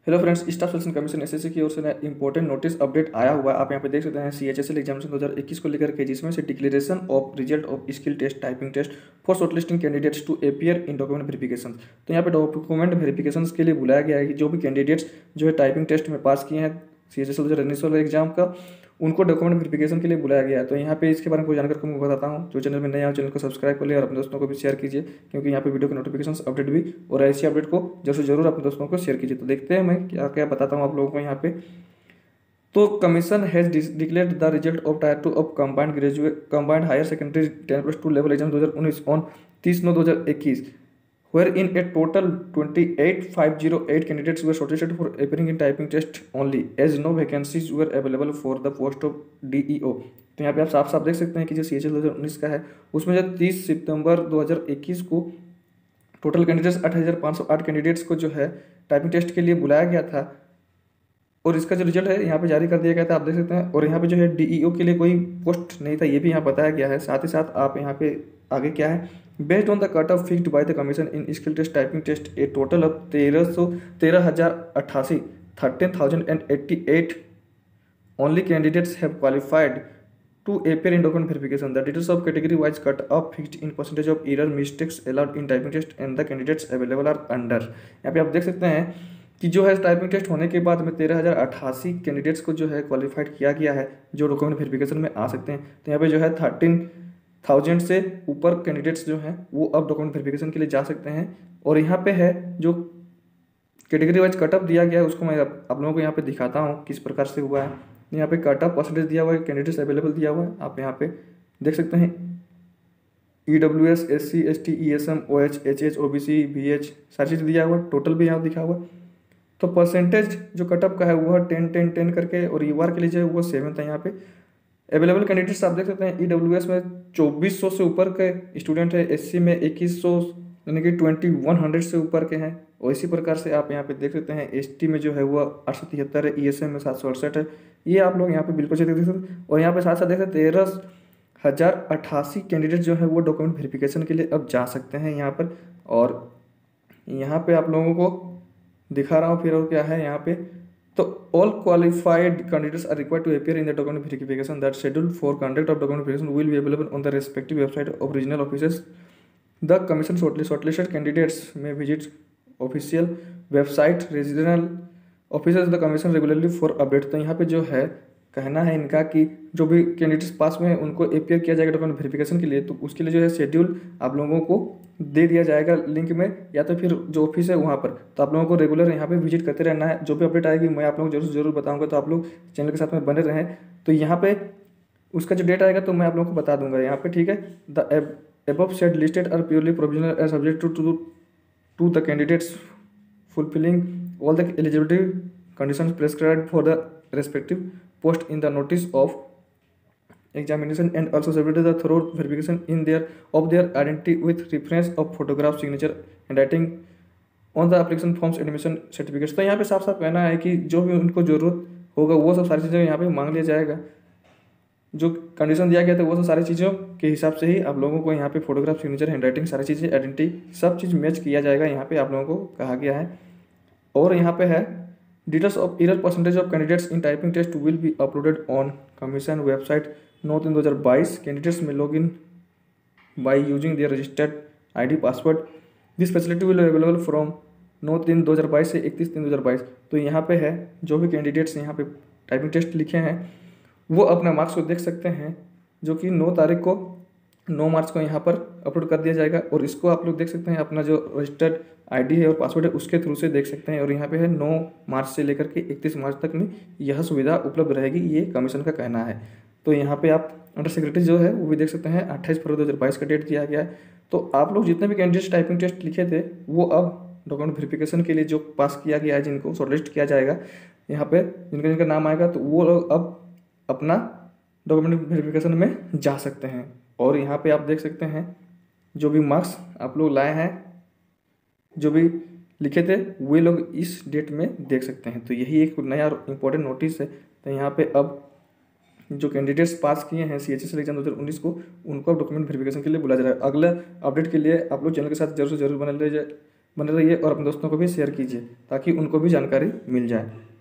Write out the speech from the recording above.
Hello friends, staff selection commission SSC की ओर से नया इंपॉर्टेंट नोटिस अपडेट आया हुआ है। आप यहाँ पे देख सकते हैं सीएचएसएल एग्जामिनेशन 2021 को लेकर के, जिसमें से declaration of result of skill test typing test for shortlisting candidates to appear in document verification. तो यहाँ पे डॉक्यूमेंट वेरिफिकेशन के लिए बुलाया गया है कि जो भी कैंडिडेट्स जो है टाइपिंग टेस्ट में पास किए हैं सीएचएसएल 2019 वाले एग्जाम का, उनको डॉक्यूमेंट वेरिफिकेशन के लिए बुलाया गया है। तो यहाँ पे इसके बारे में कोई जानकारी मैं बताता हूँ। जो चैनल में नया हो चैनल को सब्सक्राइब कर लिया और अपने दोस्तों को भी शेयर कीजिए, क्योंकि यहाँ पे वीडियो के नोटिफिकेशन अपडेट भी और ऐसी अपडेट को जरूर से जरूर अपने दोस्तों को शेयर कीजिए। तो देखते हैं मैं क्या क्या बताता हूँ आप लोगों को यहाँ पे। तो commission has declared the result of tier 2 of combined higher secondary 10+2 level exam 2019 on 30/9/2021, wherein a total 28,508 candidates were shortlisted for appearing in typing test only, as no vacancies were available for the post of DEO। तो यहाँ पे आप साफ साफ देख सकते हैं कि जो CHL 2019 का है, उसमें जो 30 सितंबर 2021 को टोटल कैंडिडेट्स 8,508 कैंडिडेट्स को जो है टाइपिंग टेस्ट के लिए बुलाया गया था, और इसका जो रिजल्ट है यहाँ पे जारी कर दिया गया था, आप देख सकते हैं। और यहाँ पे जो है DEO के लिए कोई पोस्ट नहीं था, ये भी यहाँ बताया गया है। साथ ही साथ आप यहाँ पे आगे क्या है, based on the cut off fixed by the commission in skill test typing test a total of 13,088 13,088 only candidates have qualified to appear in document verification. The details of category wise cut off fixed in percentage of error mistakes allowed in typing test and the candidates available are under। यहाँ पे आप देख सकते हैं कि जो है typing test होने के बाद में 13,088 कैंडिडेट्स को जो है क्वालिफाइड किया गया है, जो डॉक्यूमेंट वेरिफिकेशन में आ सकते हैं। तो यहाँ पे जो है 13,000 से ऊपर कैंडिडेट्स जो हैं वो अब डॉक्यूमेंट वेरिफिकेशन के लिए जा सकते हैं। और यहाँ पे है जो कैटेगरी वाइज कटअप दिया गया है, उसको मैं आप लोगों को यहाँ पे दिखाता हूँ किस प्रकार से हुआ है। यहाँ पे कट ऑफ परसेंटेज दिया हुआ है, कैंडिडेट्स अवेलेबल दिया हुआ है, आप यहाँ पे देख सकते हैं। EWS SC ST ESM OH HH OBC VH सारी चीज़ दिया हुआ है, टोटल भी यहाँ दिखा हुआ है। तो परसेंटेज जो कटअप का है वो 10-10-10 करके, और UR के लिए जो है वो 7 था। यहाँ पे अवेलेबल कैंडिडेट्स आप देख सकते हैं। EWS में 2400 से ऊपर के स्टूडेंट है, SC में 2100 यानी कि 2100 से ऊपर के हैं। और इसी प्रकार से आप यहाँ पे देख सकते हैं ST में जो है वो 873 है, ESM में 768 है। ये आप लोग यहाँ पे बिल्कुल से देख सकते हैं। और यहाँ पे साथ साथ देख सकते हैं 13,088 कैंडिडेट जो है वो डॉक्यूमेंट वेरिफिकेशन के लिए अब जा सकते हैं यहाँ पर। और यहाँ पे आप लोगों को दिखा रहा हूँ फिर, और क्या है यहाँ पे। तो all qualified candidates are required to appear in the document verification that schedule for conduct of document verification will be available on the respective website of regional officers. The commission shortlisted candidates may visit official website regional officers the commission regularly for update. तो यहाँ पे जो है कहना है इनका कि जो भी कैंडिडेट्स पास में हैं उनको अपेयर किया जाएगा डॉक्यूमेंट वेरिफिकेशन के लिए। तो उसके लिए जो है शेड्यूल आप लोगों को दे दिया जाएगा लिंक में, या तो फिर जो ऑफिस है वहाँ पर। तो आप लोगों को रेगुलर यहाँ पे विजिट करते रहना है। जो भी अपडेट आएगी मैं आप लोगों को जरूर बताऊँगा, तो आप लोग चैनल के साथ में बने रहें। तो यहाँ पे उसका जो डेट आएगा तो मैं आप लोगों को बता दूंगा यहाँ पे, ठीक है। The above said listed are purely provisional and subject to the candidates fulfilling all the eligibility conditions prescribed for the respective post in the notice of examination, and also subject to the thorough verification in their identity with reference of photograph, signature and writing on the application forms admission certificates। तो यहाँ पे साफ साफ कहना है कि जो भी उनको जरूरत होगा वो सब सारी चीज़ें यहाँ पे मांग लिया जाएगा। जो कंडीशन दिया गया था वो सब सारी चीज़ों के हिसाब से ही आप लोगों को यहाँ पे फोटोग्राफ, सिग्नेचर, हैंड राइटिंग, सारी चीज़ें, आइडेंटिटी, सब चीज़ मैच किया जाएगा, यहाँ पे आप लोगों को कहा गया है। और यहाँ पे है details of error percentage of candidates in typing test will be uploaded on commission website 9/3/2022। Candidates may log in by using their registered ID password. This facility will available from 9/3/2022 से 31/3/2022। तो यहाँ पे है जो भी कैंडिडेट्स यहाँ पे typing test लिखे हैं वो अपना मार्क्स को देख सकते हैं, जो कि 9 मार्च को यहाँ पर अपलोड कर दिया जाएगा। और इसको आप लोग देख सकते हैं अपना जो रजिस्टर्ड ID है और पासवर्ड है उसके थ्रू से देख सकते हैं। और यहाँ पे है 9 मार्च से लेकर के 31 मार्च तक में यह सुविधा उपलब्ध रहेगी, ये कमीशन का कहना है। तो यहाँ पे आप अंडर सेक्रेटरी जो है वो भी देख सकते हैं, 28 फरवरी 2022 का डेट दिया गया है। तो आप लोग जितने भी कैंडिडेट्स टाइपिंग टेस्ट लिखे थे वो अब डॉक्यूमेंट वेरिफिकेशन के लिए जो पास किया गया है, जिनको शॉर्टलिस्ट किया जाएगा, यहाँ पे जिनका नाम आएगा, तो वो लोग अब अपना डॉक्यूमेंट वेरिफिकेशन में जा सकते हैं। और यहाँ पे आप देख सकते हैं जो भी मार्क्स आप लोग लाए हैं, जो भी लिखे थे, वे लोग इस डेट में देख सकते हैं। तो यही एक नया और इम्पोर्टेंट नोटिस है। तो यहाँ पे अब जो कैंडिडेट्स पास किए हैं CHSL एग्जाम 2019 को, उनको अब डॉक्यूमेंट वेरिफिकेशन के लिए बुलाया जा रहा है। अगले अपडेट के लिए आप लोग चैनल के साथ जरूर बने रहिए। बने रहिए और अपने दोस्तों को भी शेयर कीजिए ताकि उनको भी जानकारी मिल जाए।